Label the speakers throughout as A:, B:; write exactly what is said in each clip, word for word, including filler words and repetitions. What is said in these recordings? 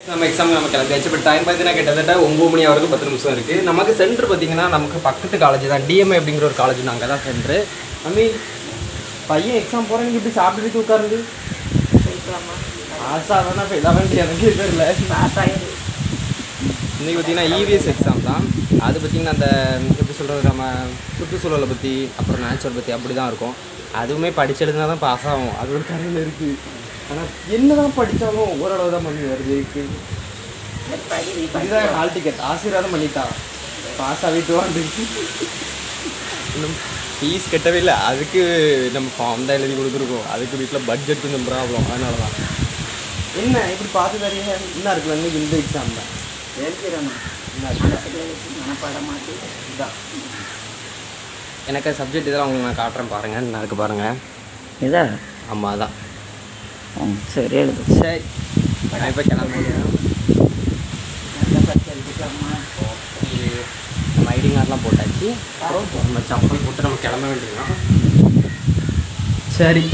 A: நம்ம எக்ஸாம் நம்ம கிளம்பியாச்சு. பட் டைம் பார்த்தீங்கன்னா கிட்டத்தட்ட ஒம்பது மணி ஆகிறதுக்கு பத்து நிமிஷம் இருக்குது. நமக்கு சென்டர் பார்த்தீங்கன்னா நமக்கு பக்கத்து காலேஜ் தான், டிஎம்ஏ அப்படிங்கிற ஒரு காலேஜ் தான், அங்கே தான் சென்ட்ரு. நம்ம பையன் எக்ஸாம் போகிறேன் இப்படி சாப்பிட்டுட்டு உட்காருது. ஆசா வேணா இப்போ இதாக வேண்டிய எனக்கு தெரியல. இன்றைக்கி பார்த்தீங்கன்னா இவிஎஸ் எக்ஸாம் தான். அது பார்த்திங்கன்னா அந்த எப்படி சொல்கிறது, நம்ம சுற்றுச்சூழலை பற்றி அப்புறம் நேச்சர் பற்றி அப்படி தான் இருக்கும். அதுவுமே படிச்சு எழுதுனா தான் பாஸ் ஆகும், அது ஒரு கரையில் இருக்குது. ஆனால் என்ன தான் படித்தாலும் ஓரளவு தான் பண்ணி வருது. இதுதான் ஹால் டிக்கெட் ஆசீர்வாதம் பண்ணிட்டா பாஸ் ஆகிட்டு வாண்டு. இன்னும் ஃபீஸ் கட்டவே இல்லை, அதுக்கு நம்ம ஃபார்ம் தான் எழுதி கொடுத்துருக்கோம். அதுக்கு வீட்டில் பட்ஜெட் கொஞ்சம் ப்ராப்ளம், அதனால தான். என்ன இப்படி பார்த்து தரீங்க? என்ன இருக்குல்ல இன்னைக்கு இந்த எக்ஸாம் தான் இதுதான் எனக்கு சப்ஜெக்ட் இதெல்லாம் உங்களுக்கு நான் காட்டுறேன் பாருங்கள். என்ன இருக்குது பாருங்கள். இதா? ஆமாம் அதான். சரி எழுது. சரி நான் இப்போ கிளம்ப முடியும். நம்ம ஐடி கார்டெலாம் போட்டாச்சு. அப்புறம் நம்ம சம்பல் போட்டு நம்ம கிளம்ப வேண்டியதுதான். சரி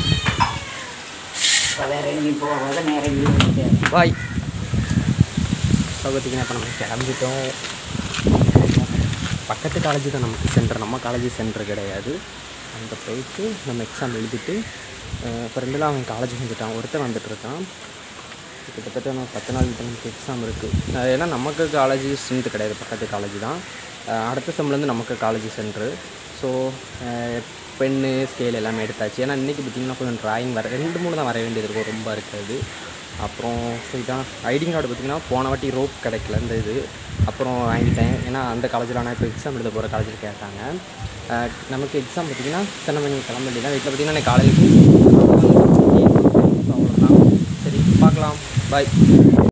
A: பாய். ஸோ பார்த்திங்கன்னா இப்போ நம்ம கிளம்பிட்டோம். பக்கத்து காலேஜ் தான் நமக்கு சென்டர், நம்ம காலேஜ் சென்டர் கிடையாது. அங்கே போயிட்டு நம்ம எக்ஸாம் எழுதிட்டு இப்போ ரெண்டுலாம் அவன் காலேஜுக்கு வந்துட்டான், ஒருத்தர் வந்துட்டுருக்கான். கிட்டத்தட்ட நம்ம பத்து நாள் கிட்ட நமக்கு எக்ஸாம் இருக்குது. ஏன்னா நமக்கு காலேஜ் ஸ்ட்ரென்த்து கிடையாது, பக்கத்து காலேஜ் தான். அடுத்த செம்லேருந்து நமக்கு காலேஜ் சென்ட்ரு. ஸோ பென்னு ஸ்கேல் எல்லாமே எடுத்தாச்சு. ஏன்னா இன்றைக்கி பார்த்திங்கன்னா கொஞ்சம் ட்ராயிங் வர ரெண்டு மூணு தான் வர வேண்டியது இருக்கும், ரொம்ப இருக்காது. அப்புறம் ஸோ இதான் ஐடி கார்டு பார்த்திங்கன்னா போன வாட்டி ரோப் கிடைக்கல இந்த இது, அப்புறம் வாங்கிட்டேன். ஏன்னா அந்த காலேஜில் ஆனால் இப்போ எக்ஸாம் எழுத போகிற காலேஜில் கேட்டாங்க. நமக்கு எக்ஸாம் பார்த்திங்கன்னா சின்ன மணி கிளம்ப வேண்டியதான். வீட்டில் பார்த்திங்கன்னா எனக்கு காலையிலேக்கு அவ்வளோதான். சரி பார்க்கலாம், பாய்.